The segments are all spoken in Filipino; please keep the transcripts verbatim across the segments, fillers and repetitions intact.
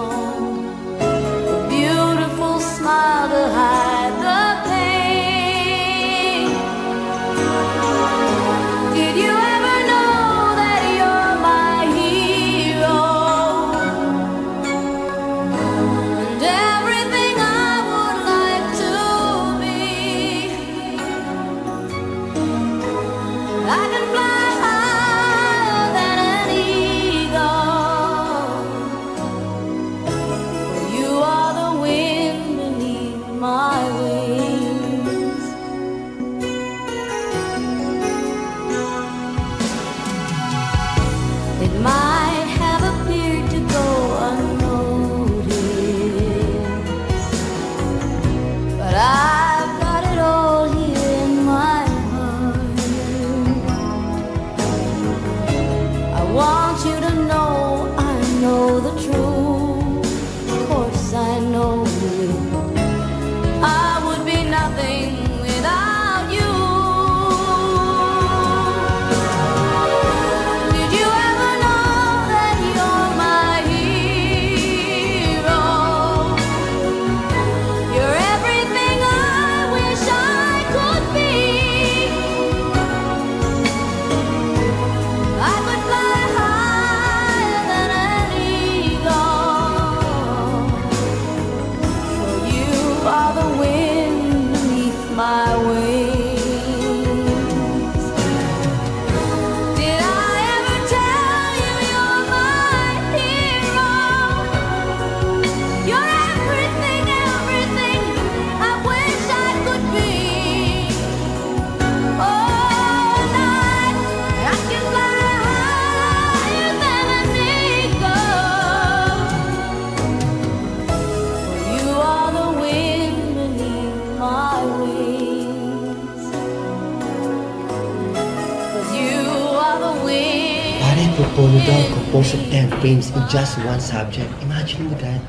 Polo daw, compose of ten frames in just one subject. Imagine mo that.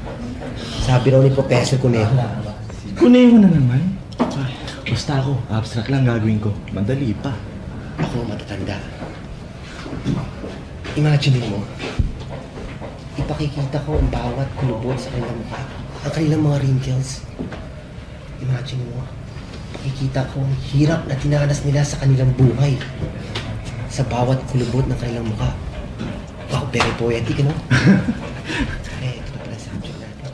Sabi raw ni Professor Conejo. Conejo na naman? Ay, basta ako, abstract lang gagawin ko. Madali pa. Ako matatanda. Imagine mo, ipakikita ko ang bawat kulubot sa kanilang mukha. Ang kanilang mga wrinkles. Imagine mo, pakikita ko ang hirap na tinanas nila sa kanilang buhay. Sa bawat kulubot ng kanilang mukha. Wow, very poetic, no? Eh, ito na pala sa subject natin.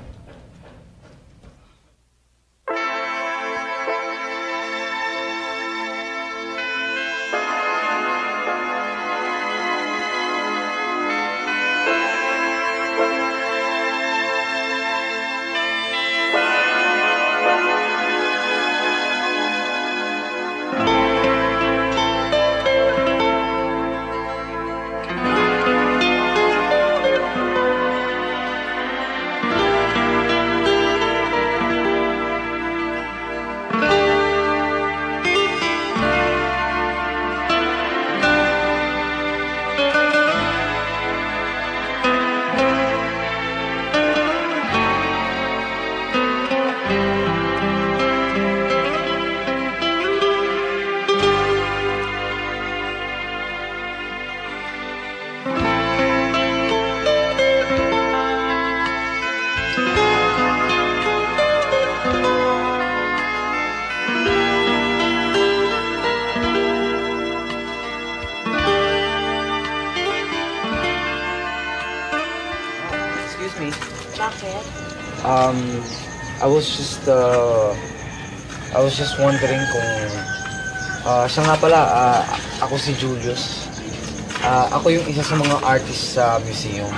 Um, I was just, uh, I was just wondering kung, uh, siya nga pala, uh, ako si Julius. Uh, ako yung isa sa mga artist sa museum.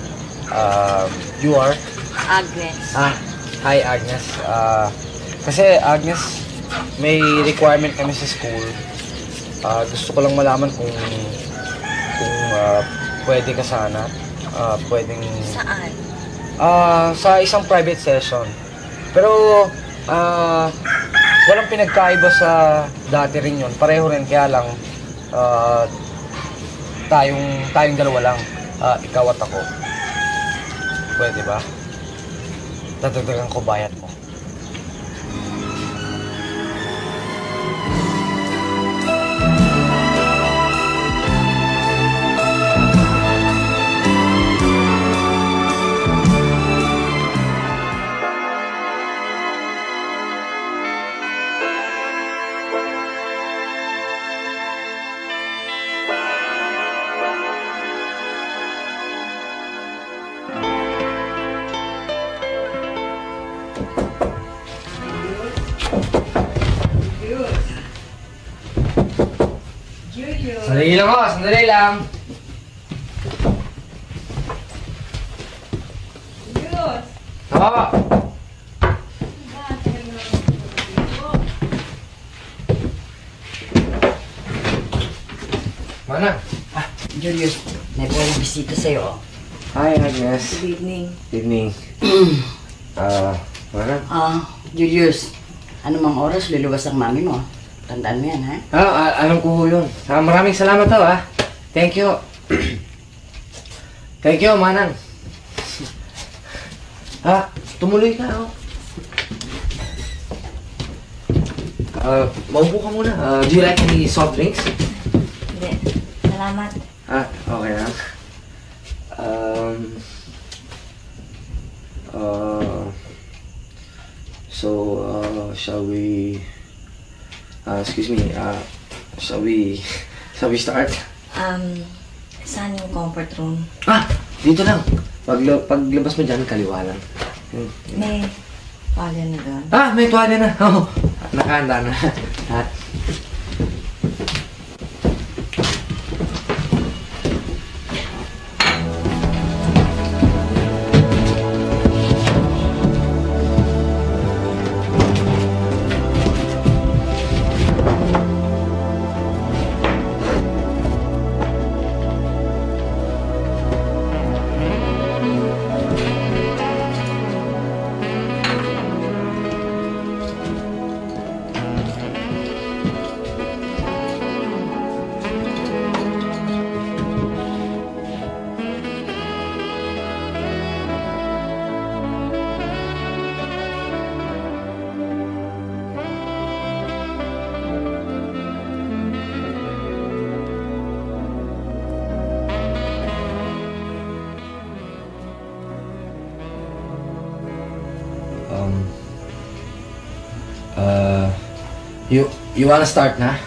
Uh, you are? Agnes. Ah, hi Agnes. Uh, kasi Agnes, may requirement kami sa school. Uh, gusto ko lang malaman kung, kung uh, pwede ka sana. Uh, pwedeng... Saan? Ah, uh, sa isang private session. Pero ah uh, walang pinagkaiba sa dati rin 'yon. Pareho rin, kaya lang uh, tayong tayong dalawa lang. Uh, ikaw at ako. Pwede ba? Dadagdagan ko bayad mo. Sandali lang ho, sandali lang. Diyos! Oo. Mana? Julius, may pwedeng bisita sa'yo. Hi, Agnes. Good evening. Evening. Ah, Mana? Ah, Julius, ano mang oras luluwas ang mami mo? Tandaan mo yan, ha? Ah, ah, alam ko ho yun. Ah, maraming salamat ho, ah. Thank you. Thank you, Manang. Ah, tumuloy ka, oh. Ah, maupo ka muna. Ah, do you like any soft drinks? Hindi. Salamat. Ah, okay lang. Um, uh, so, uh, shall we, uh, excuse me, uh, shall we, shall we start? Um, saan yung comfort room? Ah, dito lang. Pag, paglabas mo dyan, kaliwa lang. Hmm. May palya na doon. Ah, may tuwalya na. Oh, nakahanda na. Lahat. Um, uh, you, you wanna start na?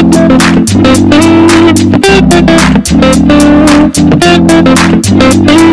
Thank you.